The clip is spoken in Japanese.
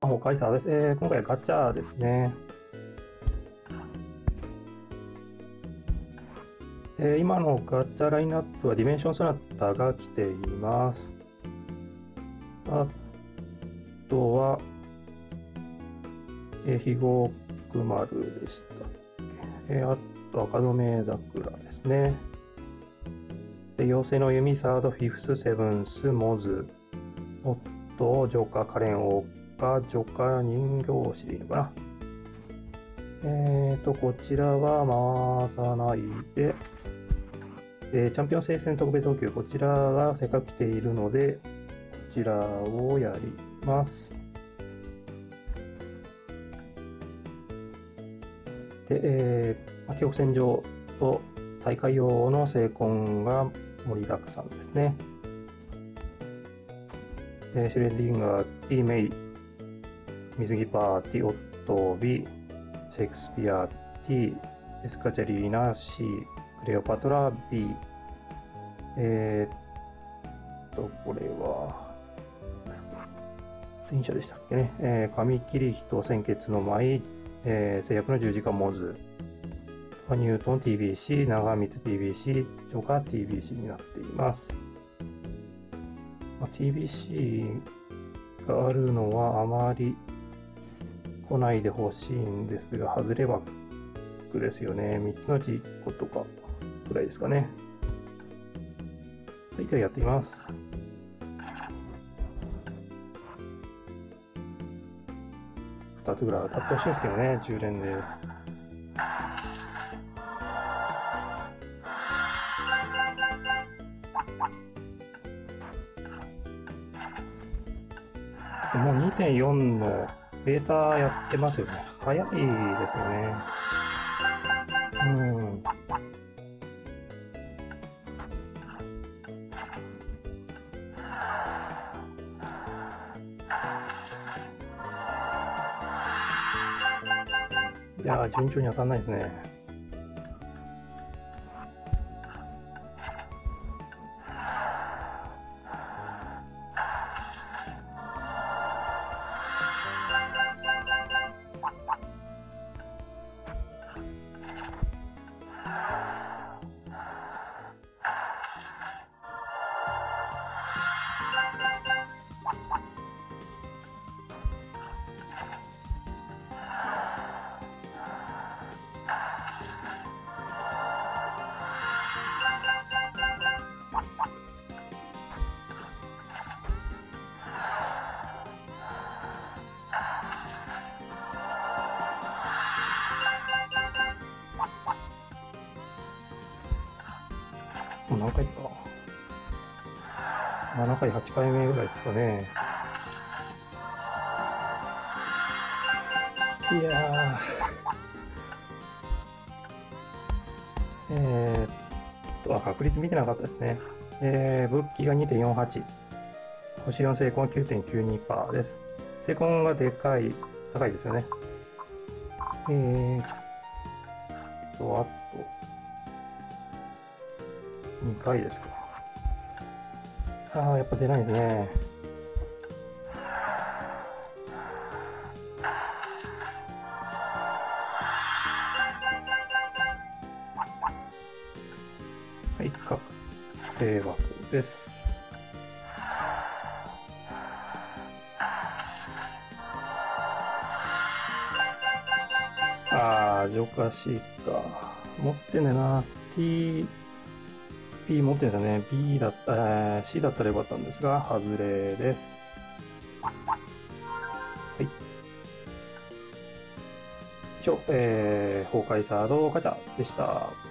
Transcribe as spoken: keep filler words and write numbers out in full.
もうカイサーです。えー、今回はガチャですね。えー、今のガチャラインナップはディメンションソナタが来ています。あとは、えー、肥後くまるでしたっけ。えー、あと赤染桜ですね。で、妖精の弓、サード、フィフス、セブンス、モズ、オット、ジョーカー、カレン、オーカー、ジョーカー、人形師でいいのかな。えーと、こちらは回さないで、で、チャンピオン聖戦特別補給、こちらがせっかく来ているので、こちらをやります。で、えー、記憶戦場と大会用の聖魂が盛りだくさんですね。えー、シュレッディンガー、ティーメイ、水着パーティー、オットービ、シェイクスピア T、エスカチャリーナ C、クレオパトラ B、えー、っと、これは、戦車でしたっけね。えー、紙切り人、鮮血の舞、えー、制約の十字架モズ、ニュートン ティービーシー、長光 ティービーシー、ジョーカー ティービーシー になっています。まあ、ティービーシー があるのはあまり来ないでほしいんですが、外れ枠ですよね。みっつのうちいっことかくらいですかね。はい、ではやってみます。ふたつぐらい当たってほしいんですけどね、じゅう連で。もう にてんよん のベータやってますよね。早いですよね。うん。いやー、順調に当たんないですね。もう何回か。ななかい、はちかいめぐらいですかね。いやー、えー、っと、あ、確率見てなかったですね。えー、武器が にてんよんはち。星よん成功 きゅうてんきゅうにパーセント です。成功がでかい、高いですよね。えーと、あと、にかいですか。ああ、やっぱ出ないですね。はい、確定枠です。ああ、ジョーカー C か。持ってんだよな。T、P 持ってんだね。B だった、えー C だったらよかったんですが、外れです。はい。以上、えー、崩壊サードガチャでした。